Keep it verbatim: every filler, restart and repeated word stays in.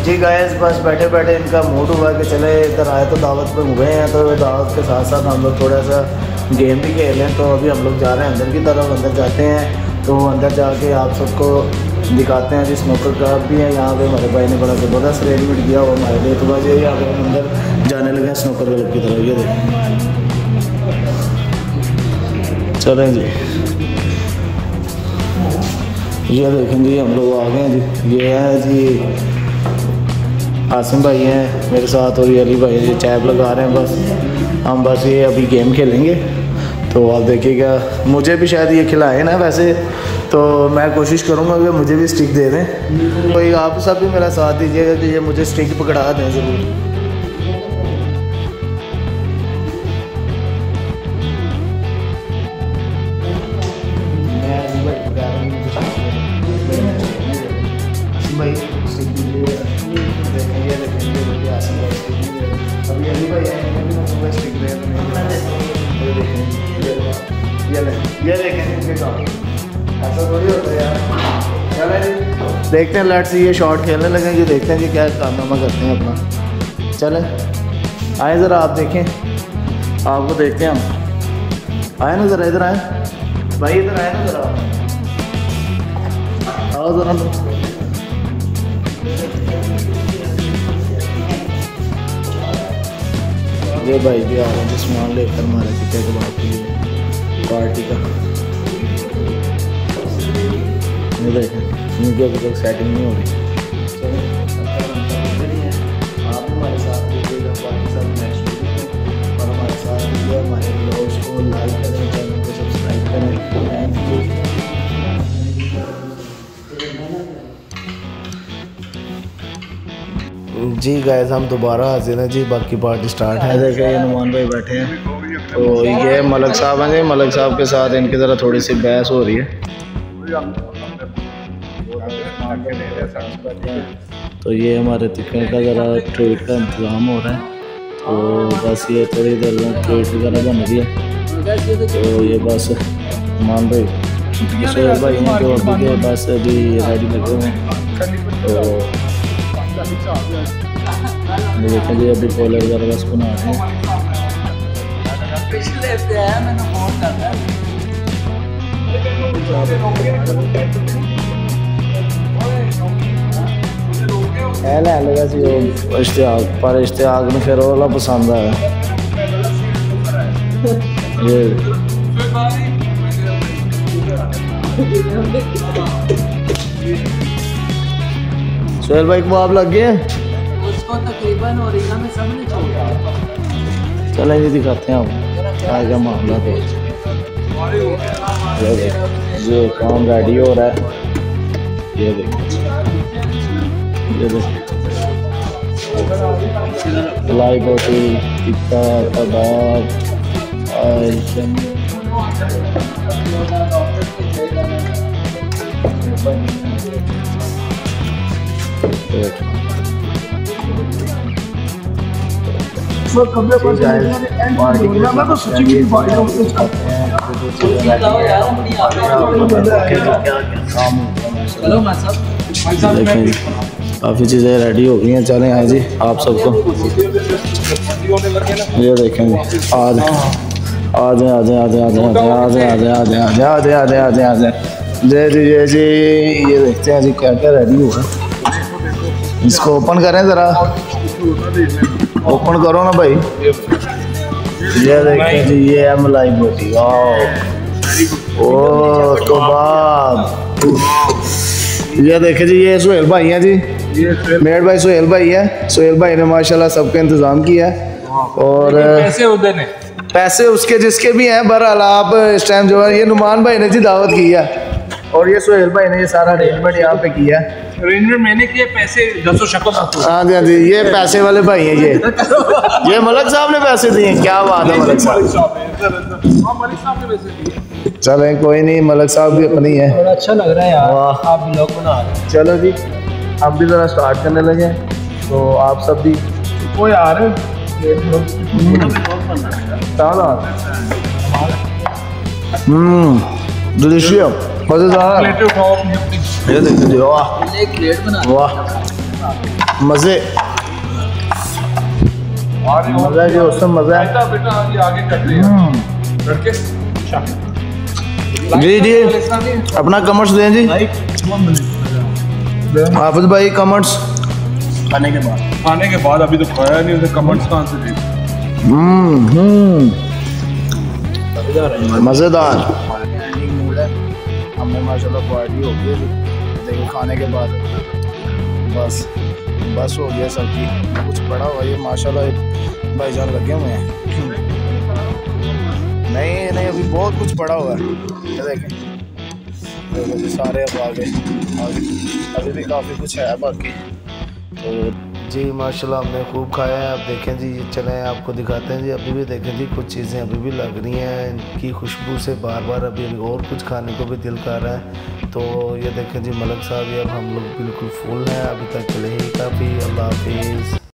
जी guys बस बैठे बैठे इनका मूड हुआ कि चले इधर आए तो दावत पे हुए हैं, तो दावत के साथ साथ हम लोग थोड़ा सा गेम भी खेलें। तो अभी हम लोग जा रहे हैं अंदर की तरफ, अंदर जाते हैं तो अंदर जाके आप सबको दिखाते हैं। जी स्नूकर क्लब भी है यहाँ पे, हमारे भाई ने बड़ा ज़बरदस्त अरेंजमेंट किया हुआ हमारे लिए। तो बस यही आप हम अंदर जाने लगे हैं स्नूकर क्लब की तरफ। ये देखें, चलें जी, ये देखें जी हम लोग आ गए हैं जी। ये है जी आसिम भाई हैं मेरे साथ और ये अली भाई जी चैप लगा रहे हैं। बस हम बस ये अभी गेम खेलेंगे तो आप देखिएगा। मुझे भी शायद ये खिलाए ना वैसे, तो मैं कोशिश करूँगा कि मुझे भी स्टिक दे दें। तो ये आप सब भी मेरा साथ दीजिएगा कि ये मुझे स्टिक पकड़ा दें ज़रूर। अभी अली भाई आएंगे स्टिक दे ये देखें इनके काम, ऐसा थोड़ी होता है यार। चलें जी देखते हैं, लेट्स ये शॉट खेलने लगेंगे, देखते हैं जी क्या कारनामा करते हैं अपना। चलें आए ज़रा, आप देखें, आपको देखते हैं हम। आए ना ज़रा, इधर आए भाई, इधर आए ना ज़रा, आओ ज़रा। ये भाई भी आ रहे हैं सामान लेकर हमारे टिक्के के बाद के लिए पार्टी का। ये देखें इनकी अभी तक सेटिंग नहीं हो रही। आप हमारे साथ दीजिएगा बाकी सब नेक्स्ट वीडियो और हमारे साथ दीजिए, हमारे ब्लॉग्स को लाइक करें, चैनल को सब्सक्राइब करें। Thank you. जी गाइस हम दोबारा हाजिर हैं जी, बाकी पार्टी स्टार्ट है। देखें ये नुमान भाई बैठे हैं, तो ये मलक साहब हैं जी, मलक साहब के साथ इनकी ज़रा थोड़ी सी बहस हो रही है। तो ये हमारे टिकट का ज़रा ट्रीट का इंतज़ाम हो रहा है, तो बस ये थोड़ी देर में ट्रीट वगैरह बन रही है। तो ये बस नुमान भाई सोहेल भाई हैं जो अभी के बस अभी रेडी लगे हुए हैं। तो देखें जी अभी कॉलर वगैरह बस बना रहे हैं। ले लगा सी वो इश्तिहाक पर इश्तिहाक में फिर वाला पसंद आया। ये सोहेल भाई को आप लग गए हैं उसको तकरीबन और में सबने छोड़ा। चलें जी दिखाते हैं आप क्या क्या मामला। तो ये काम रेडी हो रहा है, ये देखिए, ये देखिए मलाई बोटी टिक्का कबाब आइटम। काफ़ी चीज़ें रेडी हो गई हैं। चलें आए जी आप सबको, ये देखें जी आज आ जाए आ जाए आ जाए आ जाए आ जाए आ जाए आ जाए आ जाए आ जाए आ जाए आ जाए आ जाए जय जी जय जी। ये देखते हैं जी क्या क्या रेडी हुआ है। इसको ओपन करें ज़रा, ओपन करो ना भाई। ये देखिए जी ये है मलाई बोटी, ओ कबाब। ये देखिए जी ये सोहेल भाई हैं जी, मेरे भाई सोहेल भाई है। सोहेल भाई ने माशाल्लाह सबका इंतज़ाम किया है। और पैसे उधर ने पैसे उसके जिसके भी हैं, बहरहाल आप इस टाइम जो है ये नुमान भाई ने जी दावत की है और ये सोहेल भाई ने ये सारा अरेंजमेंट यहाँ पे किया है। अरेंजमेंट मैंने किया, पैसे दसों शक्ल। हाँ जी हाँ जी ये पैसे वाले भाई हैं। ये ये मलक साहब ने पैसे दिए, क्या बात है मलक साहब। चलें कोई नहीं, मलक साहब भी अपनी है। बड़ा अच्छा लग रहा है यार, आप भी लोग बना रहे हैं। चलो जी हम भी ज़रा स्टार्ट करने लगे, तो आप सब भी वो यार हम्म डिलीशियस मज़ेदार। ये देखिए वाह वाह मज़े मज़ा जो उसमें मज़ा है। बेटा ये आगे करते हैं लड़के। जी जी अपना कमेंट्स दें जी हाफिज भाई, कमेंट्स खाने के बाद खाने के बाद अभी तो खाया नहीं, उसे कमेंट्स कहाँ से दे। हम्म हम्म मज़ेदार। हमने माशाल्लाह पार्टी हो गई देखो खाने के बाद, बस बस हो गया सबकी। कुछ पड़ा हुआ ये माशाल्लाह भाईजान लगे हुए हैं। नहीं नहीं अभी बहुत कुछ पड़ा हुआ है, ये देखें देखो जी सारे अब आगे अभी भी काफ़ी कुछ है बाकी। तो जी माशाल्लाह हमने खूब खाया है। अब देखें जी चलें आपको दिखाते हैं जी। अभी भी देखें जी कुछ चीज़ें अभी भी लग रही हैं, इनकी खुशबू से बार बार अभी और कुछ खाने को भी दिल कर रहा है। तो ये देखें जी मलक साहब, ये अब हम लोग बिल्कुल फुल हैं अभी तक के लिए ही काफ़ी। अल्लाह हाफिज़।